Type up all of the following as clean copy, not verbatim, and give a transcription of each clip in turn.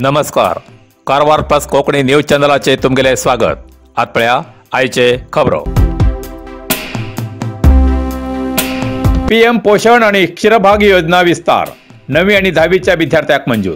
नमस्कार. Karwar plus Konkani news चॅनलाचे तुमगेले स्वागत. आतपळ्या आयचे खबरो. पीएम पोषण आणि क्षीरभाग्य योजना विस्तार. 9वी आणि 10वीच्या विद्यार्थ्यांक मंजूर.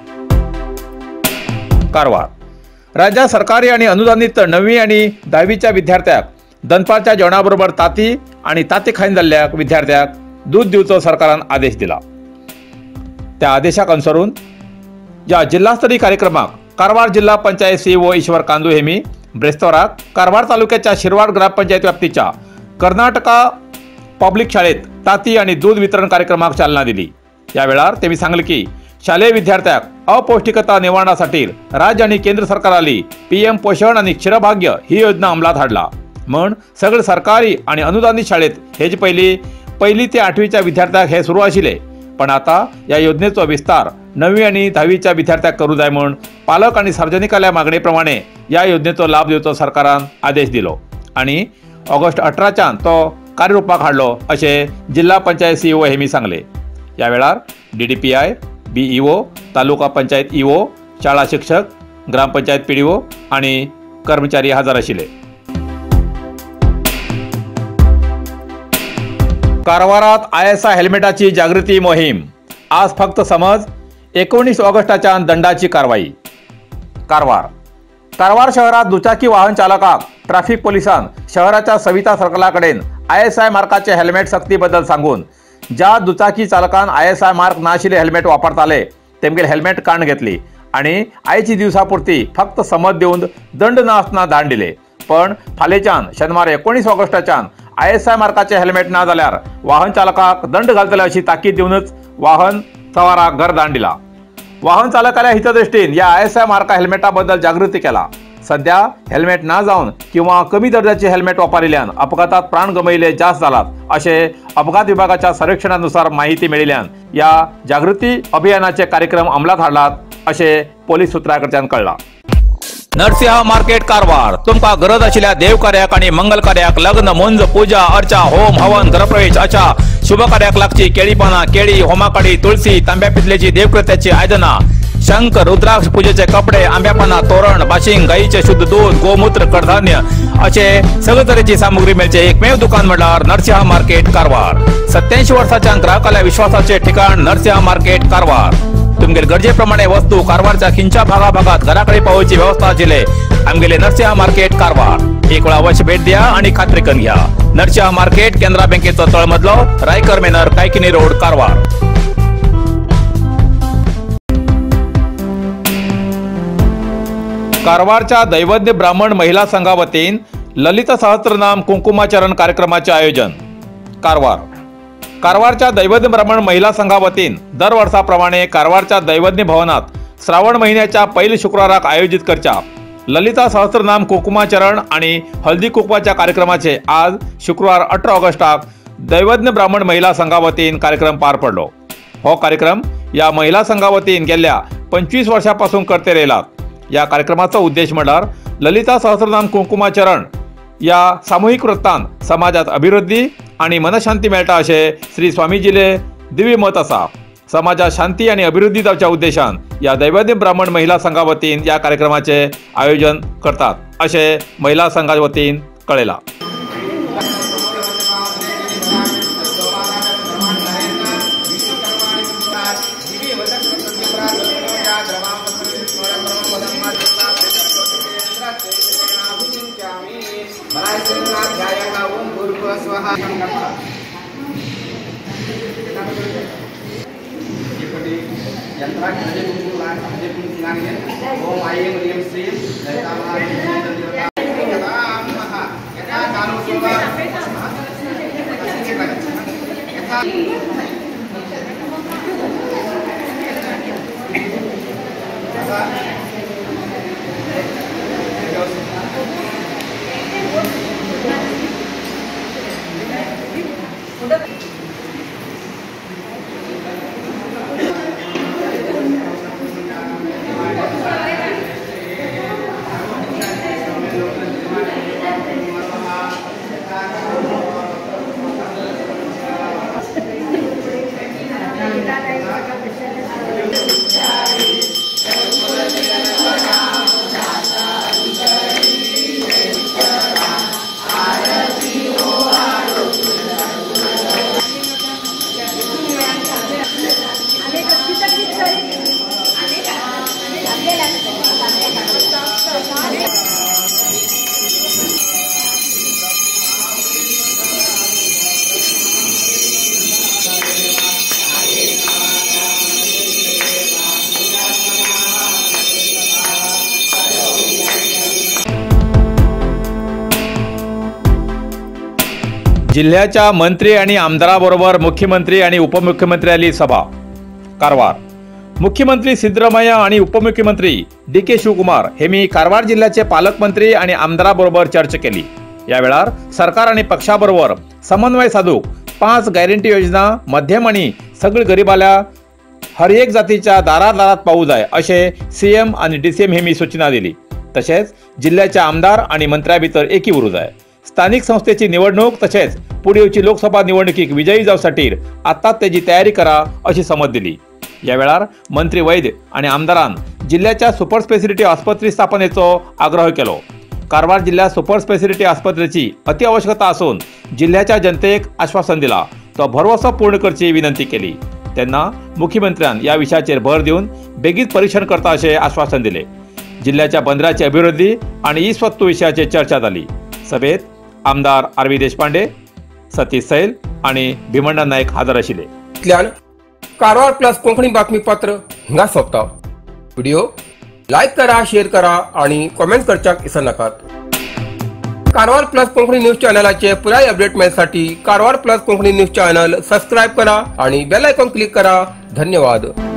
कारवार. राज्य सरकारी आणि अनुदानित 9वी आणि 10वीच्या विद्यार्थ्यांक दनपारच्या जेवणाबरोबर ताती आणि ताती खाईन जाल्ल्या विद्यार्थ्यांक दूध दिवचो सरकारान आदेश दिला. त्या आदेशाक अनुसरून या जिल्हास्तरीय कार्यक्रमाक कारवार जिल्हा पंचायत सीईओ ईश्वर कांदू हेमी ब्रेस्तोराक कारवार तालुक्याच्या शिरवाड ग्रामपंचायत व्याप्तीच्या कर्नाटका पब्लिक शाळेत ताती आणि दूध वितरण कार्यक्रमाक चालना दिली. या वेळार तेमी सांगले की शालेय विद्यार्थ्यांक अपौष्टिकता निवारणासाठी राज्य आणि केंद्र सरकाराली पीएम पोषण आणि क्षीरभाग्य ही योजना अंमलात हाडला. म्हण सगळे सरकारी आणि अनुदानित शाळेत हेच पहिली ते 8वीच्या विद्यार्थ्यांक हे सुरू आशिल्ले. पण आता या योजनेचो विस्तार 9वी आणि 10वीच्या विद्यार्थ्यांक करू जाय म्हूण पालक आणि सार्वजनिकाल्या मागणे प्रमाणे या योजनेचो लाभ दिवचो सरकारान आदेश दिलो आणि ऑगस्ट 18च्यान तो कार्यरूपाक हाडलो असे जिल्हा पंचायत सीईओ हेमी सांगले. या वेळार DDPI, BEO, taluka panchayat EO, शाळा शिक्षक, ग्रामपंचायत पीडीओ आणि कर्मचारी हजर आशिल्ले. कारवारात ISI हेल्मेटाची जागृती मोहीम. आज फक्त समज. 19 ऑगस्टाच्या दंडाची कारवाई. कारवार शहरात दुचाकी वाहन चालकाक ट्रॅफिक पोलिसान शहराच्या सविता सर्कलाकडेन ISI मार्काचे हेल्मेट सक्तीबद्दल सांगून ज्या दुचाकी चालकान ISI मार्क नाशिल्ले हेल्मेट वापरताले तेमगेर हेल्मेट काण घेतली आणि आयची दिवसापुरती फक्त समज देऊन दंड नासतना धाड दिले. पण फालेच्यान शेनवार 19 ऑगस्टाच्यान ISI मार्काचे हेल्मेट ना जाल्यार वाहन चालकाक दंड घालतले अशी ताकीद दिवनच वाहन सवाराक घरदाण दिला. वाहन चालकाल्या हितदृष्टीन या ISI मार्का हेल्मेटाबद्दल जागृती केला. सध्या हेल्मेट ना जावन किंवा कमी दर्जाचे हेल्मेट वापरिल्ल्यान अपघातात प्राण गमयले जास्त जालात असे अपघात विभागाच्या सर्वेक्षणानुसार माहिती मेळिल्ल्यान या जागृती अभियानाचे कार्यक्रम अंमलात हाडलात असे पोलीस सूत्रांकडच्यान कळला. नरसिंह मार्केट कारवार. तुमका गरज आशिल्ल्या देवकार्याक आणि मंगल कार्याक, लग्न, मुंज, पूजा, अर्चा, होम, हवन, घरप्रवेश अशा शुभ कार्याक लागची केळी पानां, केळी, होमाकडी, तुळशी, तांब्या पितलेची देवकृत्याची आयदनां, शंख, रुद्राक्ष पूजेचे कपडे, आंब्या पानां, तोरण, बाशिंग, गाईचे शुद्ध दूध, गोमूत्र, कडधान्य असे सगळे तरेची सामुग्री मेळचे एकमेव दुकान म्हणल्यार नरसिंह मार्केट कारवार. 87 वर्सांच्या ग्राहकाल्या विश्वासाचे ठिकाण नरसिंह मार्केट कारवार. तुमगेर गरजेप्रमाणे वस्तू कारवारच्या खिंच्या भागात घराकडे पावोवची व्यवस्था आशिल्ले आमगेले नरसिंह मार्केट कारवार. एक वेळ अवश्य भेट द्या आणि खात्री करून घ्या. नरसिंह मार्केट केंद्रा बँकेचो तळमजलो, रायकर मेनर, कायकिनी रोड, कारवार. कारवारच्या दैवज्ञ ब्राह्मण महिला संघा वतीन ललित सहस्त्रनाम कुंकुमाचरण कार्यक्रमाचे आयोजन. कारवारच्या दैवज्ञ ब्राह्मण महिला संघा वतीन दर वर्षाप्रमाणे कारवारच्या दैवज्ञ भवनात श्रावण महिन्याच्या पहिल्या शुक्रवाराक आयोजित करच्या ललिता सहस्त्रनाम कुंकुमाचरण आणि हळदी कुंकवाच्या कार्यक्रमाचे आज शुक्रवार 18 ऑगस्टाक दैवज्ञ ब्राह्मण महिला संघा वतीन कार्यक्रम पार पडलो. हो कार्यक्रम या महिला संघा वतीन गेल्या 25 वर्षांपासून करते राहिलात. या कार्यक्रमाचा उद्देश म्हणल्यार ललिता सहस्त्रनाम कुंकुमाचरण या सामूहिक वृत्तान समाजात अभिवृद्धी आणि मनशांती मेळटा असे श्री स्वामीजीले दिव्य मत असा. समाजात शांती आणि अभिवृद्धी जावच्या उद्देशान या दैवज्ञ ब्राह्मण महिला संघा वतीन या कार्यक्रमाचे आयोजन करतात असे महिला संघा वतीन कळयला. जिल्ह्याच्या मंत्री आणि आमदाराबरोबर मुख्यमंत्री आणि उपमुख्यमंत्र्यांची सभा कारवार। मुख्यमंत्री सिद्धरामय्या आणि उपमुख्यमंत्री डी.के. शिवकुमार हेमी कारवार जिल्ह्याचे पालकमंत्री आणि आमदाराबरोबर चर्चा केली। या वेळार सरकार आणि पक्षाबरोबर समन्वय साधूक 5 गॅरंटी योजना मध्यम आणि सगळ्या गरिबाला हर एक जातीच्या दारात पावू जाय असे सीएम आणि डीसीएम हेमी सूचना दिली। तसेच जिल्ह्याच्या आमदार आणि मंत्र्या भितर एकी उरू जाय। स्थानिक संस्थेची निवडणूक तसेच पुढीलची लोकसभा निवडणुकीक विजयी जावसाठी आताच त्याची तयारी करा अशी समज दिली। या वेळार मंत्री वैद्य आणि आमदारान जिल्ह्याच्या सुपर स्पेशालिटी आस्पत्री स्थापनेचो आग्रह केलो। कारवार जिल्ह्यात सुपर स्पेशालिटी आस्पत्रेची अति आवश्यकता असून जिल्ह्याच्या जनतेक आश्वासन दिला तो भरवसो पूर्ण करची विनंती केली। त्यांना मुख्यमंत्र्यान या विषयाचेर भर देऊन बेगीन परीक्षण करता असे आश्वासन दिले। जिल्ह्याच्या बंदराची अभिवृद्धी आणि ई-स्वत्तू विषयाची चर्चा झाली। सभेत आमदार आर.व्ही. देशपांडे, सतीश सैल आणि भीमण्णा नाईक हजर आशिल्ले। कारवार प्लस कोंकणी बातमीपत्र हिंगा सोंपता। व्हिडिओ लाईक करा, शेअर करा आणि कमेंट करच्याक विसरू नकात। कारवार प्लस कोंकणी न्यूज चॅनलाचे पुराय अपडेट मिळण्यासाठी Karwar plus Konkani news channel subscribe करा आणि बेल आयकॉन क्लिक करा। धन्यवाद।